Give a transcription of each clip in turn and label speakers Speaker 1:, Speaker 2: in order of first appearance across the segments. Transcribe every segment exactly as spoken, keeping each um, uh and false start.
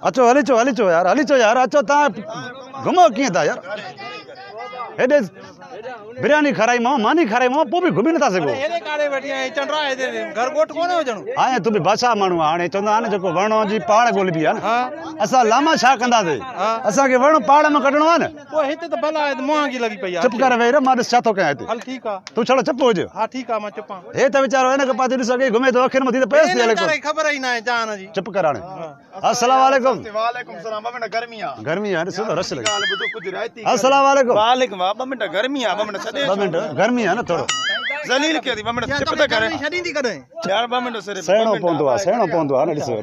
Speaker 1: अचो हली चो हली चो यार हली चो यार अचो ता घुमो कीअं था यार हेॾे बिरयानी खाराई मां मानी खाराई मां पोइ बि घुमी नथा सघो हाणे तूं बि बादशाह माण्हू आहे हाणे चवंदा आहिनि जेको वण जी पहाड़ ॻोल्हिबी आहे न असां लामा छा कंदासीं असांखे वण पहाड़ में कढणो आहे न चुप करे वेही रह मां ॾिस छा थो कयां हिते तूं छड़ो चुप हुजे हे त वीचारो हिन खां पासे ॾिसो घुमे थो अखियुनि मथी त पेस थी हले चुप कर हाणे अस्सलाम वालेकुम गर्मी आहे ॾिसो रस लॻे अस्सलाम वालेकुम
Speaker 2: ॿ मिंट गर्मी आहे ॿ मिंट छॾे
Speaker 1: ॿ मिंट गर्मी आहे न थोरो
Speaker 2: ज़लील के दी ॿ मिंट चुप त करे छॾींदी कॾहिं यार ॿ मिंट सिर्फ
Speaker 1: सहणो पवंदो आहे सहणो पवंदो आहे न ॾिसो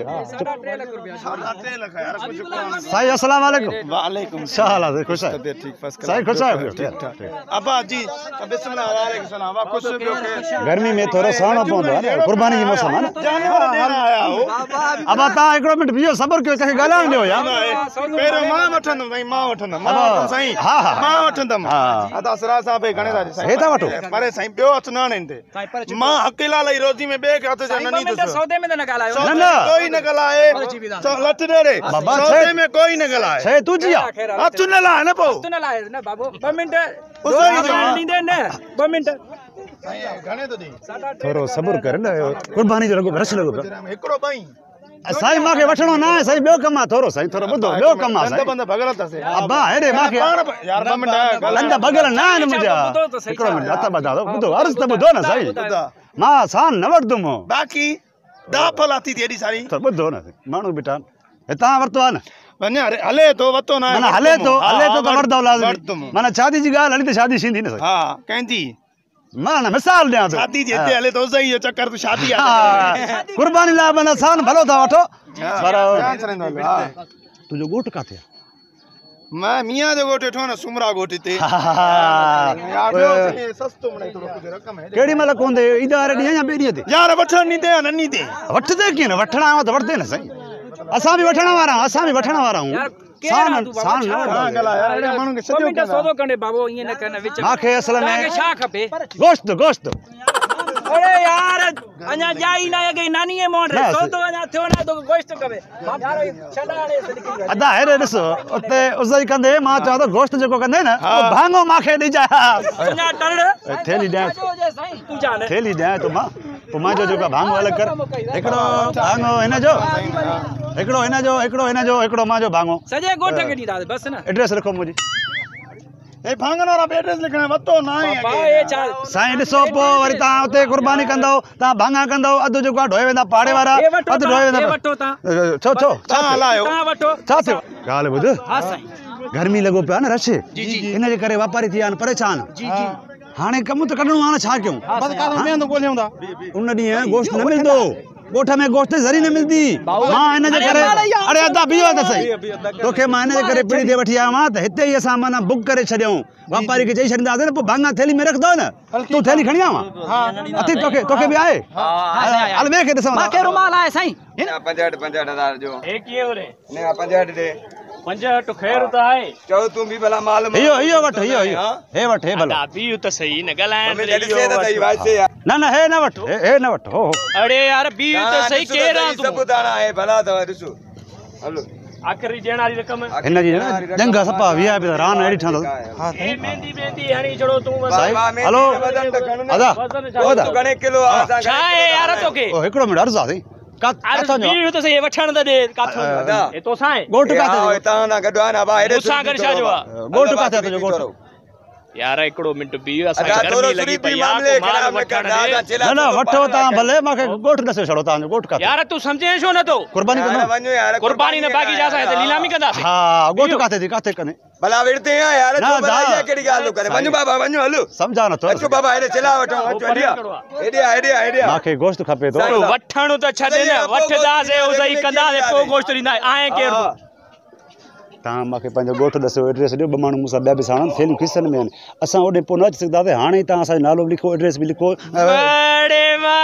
Speaker 1: साईं अस्सलाम वालेकुम
Speaker 2: वालेकुम
Speaker 1: छा हाल आहे ख़ुशि आहे
Speaker 2: ठीक फर्स्ट
Speaker 1: साईं ख़ुशि आहे
Speaker 2: अब्बा जी बिस्मिल्लाह वालेकुम सलाम वा खुश पियो के
Speaker 1: गर्मी में थोरो सहणो पवंदो आहे न कुर्बानी जी मौसम आहे न
Speaker 2: जानवर ॾियण आया हो
Speaker 1: अबा तव्हां हिकिड़ो मिंट बीहो सबर कयो कंहिंखे ॻाल्हाइण ॾियो यार
Speaker 2: पहिरियों मां वठंदुमि साईं मां वठंदुमि मां वठंदुमि साईं
Speaker 1: हा हा
Speaker 2: मां वठंदुमि अदा सरा साहब घणे था साईं
Speaker 1: हे था वठो
Speaker 2: पर साईं ॿियो हथ न आणनि मां अकेला लई रोज़ी में ॿिए हथ जा न नी
Speaker 3: सौदे में न ॻाल्हायो
Speaker 1: न न
Speaker 2: कोई न ॻाल्हाए लट ॾेरे सौदे में कोई न ॻाल्हाए
Speaker 1: छे तुंहिंजी आहे
Speaker 2: हथ न लाहे न पोइ
Speaker 3: हथ न लाहे न बाबू ॿ मिंट ॾींदे न ॿ मिंट
Speaker 2: घणे तो दी
Speaker 1: थोरो सबर कर न कुर्बानी जो लॻो रस लॻो
Speaker 2: हिकिड़ो ॿई
Speaker 1: साईं मूंखे वठणो न आहे साईं ॿियो कमु आहे थोरो साईं थोरो ॿुधो ॿियो कमु आहे साईं
Speaker 2: बंद भगल अथसि
Speaker 1: अब्बा हेॾे मूंखे
Speaker 2: यार ॿ मिंट
Speaker 1: हंध भगल न आहिनि मुंहिंजा हिकिड़ो मिंट हथ ॿधा दो ॿुधो अर्ज़ु त ॿुधो न साईं मां आसान न वठंदुमि
Speaker 2: बाक़ी दाफ़ लाती थी एॾी सारी
Speaker 1: ॿुधो न माण्हू बीठा हितां वरितो आहे न
Speaker 2: वञा हले थो वतो न
Speaker 1: माना हले थो हले थो त वठंदो लाज़मी माना शादी जी ॻाल्हि हली त शादी थींदी न साईं
Speaker 2: हा कंहिंजी
Speaker 1: मां न मिसाल ॾियां थो
Speaker 2: शादी जी हिते हले थो सही जो चक्कर तूं शादी आहे
Speaker 1: कुर्बानी लाइ माना आसान भलो था वठो पर तुंहिंजो ॻोठु किथे आहे
Speaker 2: मैं मियां जो ॻोठु वेठो न सुमरा ॻोठु हिते
Speaker 1: केॾी महिल कोन ईद वारे ॾींहुं या ॿिए ॾींहं ते
Speaker 2: यार वठण नींदे या न नींदे
Speaker 1: वठंदे कीअं न वठण आयो त वठंदे न साईं असां बि वठण वारा आहियूं असां बि वठण वारा आहियूं मूंखे असल में
Speaker 3: छा खपे
Speaker 1: गोश्त गोश्त
Speaker 3: अरे यार अञा जाई ना गई नानी ए मोन रे तो तो अञा थियो ना तो गोश्त कबे यार छडाणे
Speaker 1: अदा हेरे ॾिसो उते उज़ई कंदे मां चवां थो गोश्त जेको कंदे न भाङो मांखे ॾिजा
Speaker 3: अञा टड़
Speaker 1: थेली ॾियां
Speaker 3: तू जाने
Speaker 1: थेली ॾियां तो मां पोइ मुंहिंजो जेको भाङो अलॻि कर हिकिड़ो भाङो हिन जो हिकिड़ो हिन जो हिकिड़ो हिन जो हिकिड़ो मुंहिंजो भाङो
Speaker 3: सॼे ॻोठ खे ॾींदा बस न
Speaker 1: एड्रेस लिखो मुंहिंजी
Speaker 2: ए भाङन वारा एड्रेस लिखण वतो न आहे
Speaker 1: साईं ॾिसो पोइ वरी तव्हां उते कुर्बानी कंदव तव्हां भाङा कंदव अधु जेको आहे ढोए वेंदा पाड़े वारा अधु ढोए वेंदा छो छो छा हलायो छा थियो ॻाल्हि ॿुध
Speaker 3: हा साईं
Speaker 1: गर्मी लॻो पियो आहे न रश हिन जे करे वापारी थी विया आहिनि परेशान हाणे कमु त कढणो आहे न छा कयूं उन ॾींहुं गोश्त न मिलंदो ॻोठ में गोश्त ज़री न मिलंदी मां हिन जे करे अड़े अदा बीहो त सही तोखे मां हिन जे करे पीढ़ी ते वठी आयो आहियां त हिते ई असां माना बुक करे छॾियऊं वापारी खे चई छॾींदासीं न पोइ भाङा थैली में रखंदो न तूं थैली खणी आवां अथई तोखे तोखे बि आहे हल ॿिए खे ॾिसूं
Speaker 3: मूंखे रुमाल आहे साईं
Speaker 4: पंजहठि पंजहठि हज़ार जो
Speaker 3: हे कीअं रे
Speaker 4: पंजहठि ॾे
Speaker 3: पंजहठि ख़ैर त आहे
Speaker 4: चओ तूं बि भला माल
Speaker 1: इहो इहो वठ इहो इहो हे वठ हे भला
Speaker 3: बीहो त सही न ॻाल्हाइण
Speaker 1: न न हे न वठ हे न वठ हो
Speaker 3: अरे यार बीहो त सही केरु आहे
Speaker 4: सभु दाणा आहे भला अथव ॾिसो हलो
Speaker 3: आख़िरी ॾियण वारी रक़म
Speaker 1: हिन जी जंग सपा वीह रुपया रान अहिड़ी ठहंदो
Speaker 3: हे मेहंदी मेहंदी हणी छड़ो तूं
Speaker 1: हलो अदा
Speaker 4: तूं घणे किलो आहे
Speaker 3: छा आहे यार तोखे
Speaker 1: हिकिड़ो मिंट अर्ज़ु आहे
Speaker 3: बीहो त सही वठण त ॾे काथो हे तोसां आहे
Speaker 1: ॻोठ काथे
Speaker 4: हितां ना गॾु आहे न बा हेॾे
Speaker 3: मूंसां गॾु छा जो आहे
Speaker 1: ॻोठ काथे आहे तुंहिंजो ॻोठ
Speaker 3: यार हिकिड़ो मिंट बीहो असांखे गर्मी लॻी पई आहे माल वठण ॾे
Speaker 1: न न वठो तव्हां भले मूंखे ॻोठ ॾसे छॾो तव्हांजो ॻोठ काथे
Speaker 3: यार तूं सम्झे छो नथो
Speaker 1: कुर्बानी कंदो
Speaker 4: वञो यार
Speaker 3: कुर्बानी न बाक़ी जा असां हिते नीलामी कंदासीं
Speaker 1: हा ॻोठ काथे थी काथे कने
Speaker 4: भला विड़ते आहे यार तूं भला इहा कहिड़ी ॻाल्हि करे वञो बाबा वञो हलो
Speaker 1: सम्झा नथो
Speaker 4: अचो बाबा हेॾे चिला वठो अचो हेॾे हेॾे हेॾे हेॾे
Speaker 1: मूंखे गोश्त खपे थो
Speaker 3: वठण त छॾे न वठंदासीं उज़ई कंदासीं पोइ गोश्त ॾींदा आहे केरु
Speaker 1: तव्हां मूंखे पंहिंजो ॻोठ ॾिसो एड्रेस ॾियो ॿ माण्हू मूंसां ॿिया बि साणनि थेलियूं खिसनि में आहिनि असां होॾे पोइ न अची सघंदासीं हाणे तव्हां असांजो नालो लिखो एड्रेस बि लिखो
Speaker 3: बड़े वाह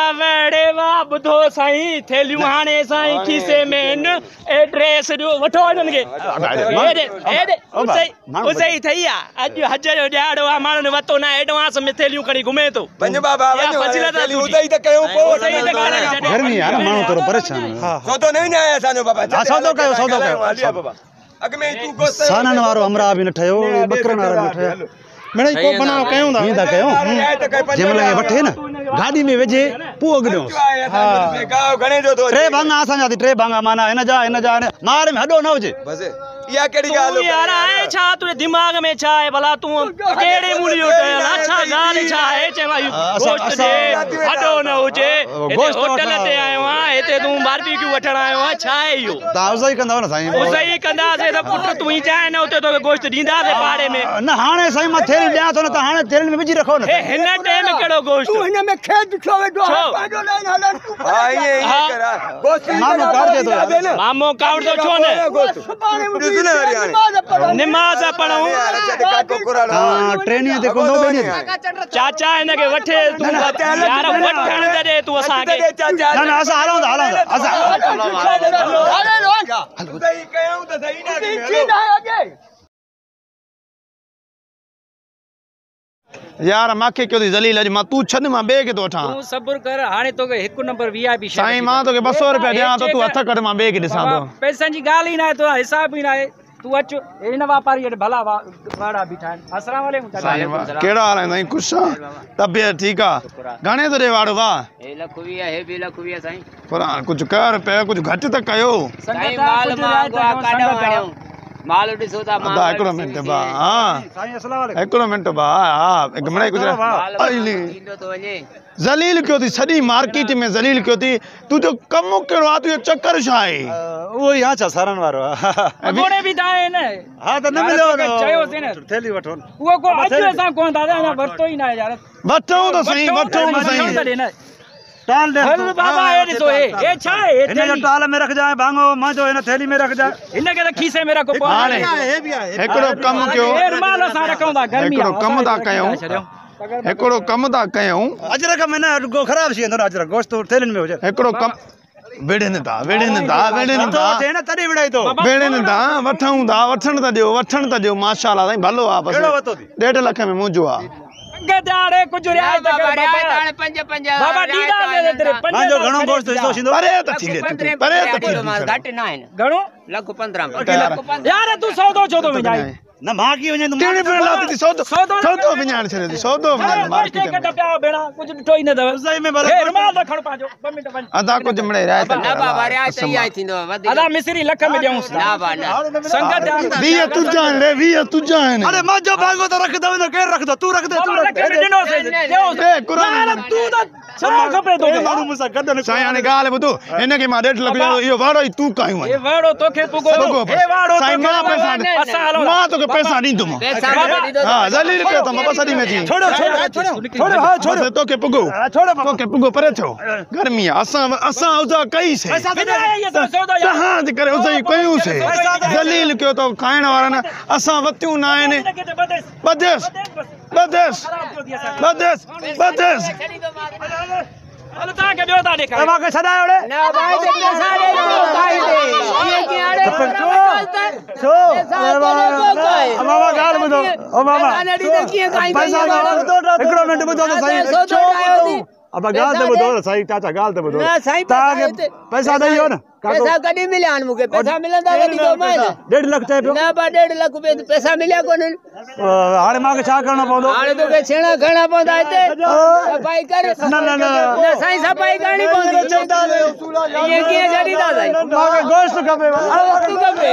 Speaker 3: अरे वाह बुधो साईं थेलियूं हाणे साईं खीसे में न एड्रेस ॾियो वठो हिननि खे हेॾे हेॾे उसे उसे ई थई आहे अॼु हज जो ॾियारो आहे माण्हुनि वरितो न एडवांस में थेलियूं खणी घुमे थो
Speaker 4: वञो बाबा वञो उते ई त कयूं पोइ
Speaker 1: गर्मी आहे न माण्हू थोरो परेशान
Speaker 4: सौदो न विञाए असांजो बाबा
Speaker 1: हा सौदो कयो सौदो कयो
Speaker 4: हलिया बाबा अॻ में तूं गोश्त
Speaker 1: साननि वारो अमरा बि न ठहियो बकरनि वारा बि न ठहिया
Speaker 2: मिड़ई को बनाओ कयूं था
Speaker 1: ईअं था कयूं जंहिं महिल वठे न गाॾी में विझे पोइ अॻियो
Speaker 4: घणे जो थो
Speaker 1: टे भाङा असांजा थी टे भाङा माना हिन जा हिन जा मार में हॾो न हुजे
Speaker 4: बसि इहा कहिड़ी
Speaker 3: तू
Speaker 4: ॻाल्हि
Speaker 3: यार आहे छा तुंहिंजे दिमाग़ में छा आहे भला तूं कहिड़े मूलियो ठहियल आहे छा ॻाल्हि छा आहे चए भाई गोश्त ॾे हॾो न हुजे
Speaker 1: गोश्त
Speaker 3: होटल ते आयो आहियां हिते तूं बारबीक्यू वठण आयो आहे छा आहे इहो
Speaker 1: तव्हां उहो ई कंदव न साईं
Speaker 3: उहो ई कंदासीं त पुट तूं ई चाहे न उते तोखे गोश्त ॾींदासीं पाड़े में
Speaker 1: न हाणे साईं मां थेली ॾियां थो न त हाणे थेली में विझी रखो न
Speaker 3: हे हिन टाइम कहिड़ो गोश्त
Speaker 4: तूं हिन में खेत छो वेठो आहे पंहिंजो लाइन हलनि हा ईअं ईअं कर गोश्त
Speaker 1: मामो काढ़ थो
Speaker 3: मामो कावड़ थो छो न
Speaker 4: ॾिस न वरी हाणे
Speaker 3: निमाज़ पढ़ूं
Speaker 1: हां ट्रेनीअ ते कोंदो ॿेनी
Speaker 3: चाचा हिनखे वठे तूं यार वठण त ॾे तूं असांखे
Speaker 1: न न असां हलूं था हलूं था असां
Speaker 4: सही कयूं त सही न
Speaker 2: यार मांखे कयो थी ज़लील अॼु मां तूं छॾ मां ॿिए खे थो वठां
Speaker 3: तूं सब्र कर हाणे तोखे हिकु नंबर वीआईपी
Speaker 2: साईं मां तोखे ॿ सौ रुपया ॾियां थो तूं हथ कढ मां ॿिए खे ॾिसां थो
Speaker 3: पैसनि जी ॻाल्हि ई न आहे तो हिसाब ई न आहे तूं अचु हिन वापारी वटि भला वाड़ा बीठा आहिनि अस्सलाम वालेकुम
Speaker 2: साईं वाह कहिड़ा हाल आहिनि साईं ख़ुशि आहे तबियत ठीकु आहे घणे थो ॾे वाड़ो वाह
Speaker 5: हे लख वीह हे बि लख वीह साईं
Speaker 2: पर कुझु कर पियो कुझु घटि त कयो
Speaker 5: साईं माल महांगो आहे काॾा आणियूं माल ॾिसो था
Speaker 2: अदा हिकिड़ो मिंट भाउ हा
Speaker 1: साईं अस्सलाम वालेकुम
Speaker 2: हिकिड़ो मिंट भाउ हा हिकु मिड़ई कुझु
Speaker 5: ईंदो थो वञे
Speaker 2: ज़लील कयो थी सॼी मार्केट में ज़लील कयो थी तुंहिंजो कमु कहिड़ो आहे तुंहिंजो चकर छा आहे
Speaker 1: उहो ई हा छा सारनि वारो आहे
Speaker 3: घोड़े बि त आहिनि
Speaker 1: हा त न मिलियो
Speaker 3: चयोसीं न
Speaker 1: थेली वठो
Speaker 3: उहो को अॼु असां कोन था अञा वरितो ई न आहे यार
Speaker 2: वठूं त सही वठूं त सही
Speaker 1: टाल दे
Speaker 3: हल बाबा हे ॾिसो हे हे छा आहे हे
Speaker 1: हिन जो टाल में रख जाए भाङो मांजो हिन थेली में रख जाए
Speaker 3: हिनखे त खीसे में रखो पोइ
Speaker 2: हाणे हिकिड़ो कमु कयो
Speaker 3: हे रुमाल असां रखूं था गर्मी
Speaker 2: हिकिड़ो कमु था कयूं हिकिड़ो कमु था कयूं
Speaker 1: अजरक में न रुगो ख़राब थी वेंदो न अजरक गोश्त थेलियुनि में हुजे
Speaker 2: हिकिड़ो कमु विड़नि था विड़नि था विड़नि था
Speaker 1: थिए न तॾहिं विड़ाई थो
Speaker 2: विड़नि था वठूं था वठण था ॾियो वठण था ॾियो माशाअल्लाह साईं भलो आहे
Speaker 1: कहिड़ो
Speaker 2: बसि
Speaker 1: वरितो थी
Speaker 2: ॾेढ लख में मुंहिंजो आहे
Speaker 3: गदाड़े कुछ रियायत कर बाबा
Speaker 5: पंज पंज
Speaker 3: बाबा ॾींदा ने तेरे पंज
Speaker 1: मांजो घणो गोश्त हिसो थींदो
Speaker 2: परे त थी ले परे त थी
Speaker 5: घटि न आहिनि
Speaker 3: घणो
Speaker 5: लख पंद्रहं
Speaker 3: यार तू सौदो छो तो विझाई
Speaker 1: न मां की वञे तूं
Speaker 2: कहिड़ी पिण लाती थी सौदो सौदो विञाइण छॾे थी सौदो विञाइण मार्केट में
Speaker 3: कटा पिया भेणा कुछ ॾिठो ई न अथव
Speaker 1: सही में
Speaker 3: हे
Speaker 1: बराबरि
Speaker 3: रुमाल त खण पांजो ॿ मिंट वञ
Speaker 2: अदा कुझु मिड़े रायत
Speaker 5: न बाबा रियायत ई आई थींदो वधीक
Speaker 3: अदा मिस्री लख में ॾियूंसि
Speaker 5: न बा न
Speaker 3: संगत
Speaker 2: वीह तुंहिंजा आहिनि रे वीह तुंहिंजा आहिनि
Speaker 1: अरे मांजो भाङो त रख दो न केर रख दो तू रख दे तू रख
Speaker 3: लख में ॾिनो से
Speaker 2: ए क़ुरान
Speaker 3: तू त छा खपे तो
Speaker 1: माण्हू मूंसां गॾु न
Speaker 2: साईं हाणे ॻाल्हि ॿुधो हिनखे मां ॾेढ लख ॾियां इहो वाड़ो ई तूं कायूं
Speaker 3: हे वाड़ो तोखे पुगो
Speaker 2: पुगो
Speaker 3: हे वाड़ो
Speaker 2: साईं मां पैसा
Speaker 3: असां हलो
Speaker 2: मां तोखे पैसा ॾींदुमि
Speaker 5: पैसा
Speaker 2: हा ज़लील कयो त मां बसि में थी
Speaker 1: छोड़ो छोड़ो छोड़ो हा छोड़ो
Speaker 2: बसि तोखे पुगो
Speaker 1: छोड़ो
Speaker 2: तोखे पुगो परे थियो गर्मी आहे असां असां उज़ा कईसीं तव्हां जे करे उज़ा कयूंसीं ज़लील कयो त खाइण वारनि असां वतियूं न आहिनि बदेस बदेस बदेस बदेस
Speaker 3: हलो तव्हांखे ॿियो था ॾेखारियो
Speaker 1: तव्हांखे छॾायो रे
Speaker 5: न भाई ते पैसा ॾे काई दे ये की आड़े
Speaker 1: छो मामा ॻाल्हि ॿुधो ओ मामा पैसा हिकिड़ो मिंट ॿुधो त साईं छो अब ॻाल्हि त ॿुधो न साईं चाचा ॻाल्हि त ॿुधो तव्हांखे पैसा ॾेई वियो न
Speaker 5: पैसा कॾहिं मिलिया आहिनि मूंखे पैसा मिलंदा वरी तो मैं
Speaker 1: ॾेढ लख चए पियो
Speaker 5: न बा ॾेढ लख पैसा मिलिया कोन्हनि
Speaker 1: हाणे मूंखे छा करणो पवंदो
Speaker 5: हाणे तोखे छेड़ा खणणा पवंदा हिते सफ़ाई कर
Speaker 1: न न न
Speaker 5: साईं सफ़ाई करणी पवंदी इहे कीअं छॾींदा साईं
Speaker 1: मूंखे गोश्त खपे
Speaker 5: वस्तु खपे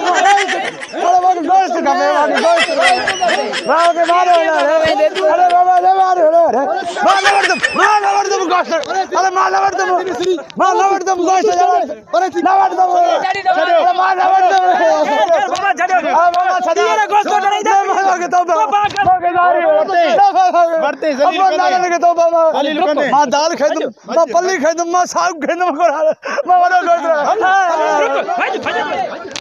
Speaker 1: मूंखे गोश्त खपे गोश्त मूंखे मारो अरे बाबा न मारो रे मां न वठंदुमि मां न वठंदुमि गोश्त अरे मां न वठंदुमि मां न वठंदुमि गोश्त अरे न वठंदुमि छॾियो मां न वठंदुमि बाबा छॾियो हा बाबा छॾियो रे गोश्त ॾेई दे मूंखे तौबा मूंखे दाल वरते ज़लील के तौबा मां दाल खाइदुमि मां पल्ली खाइदुमि मां साग खाइदुमि मां वॾो गोश्त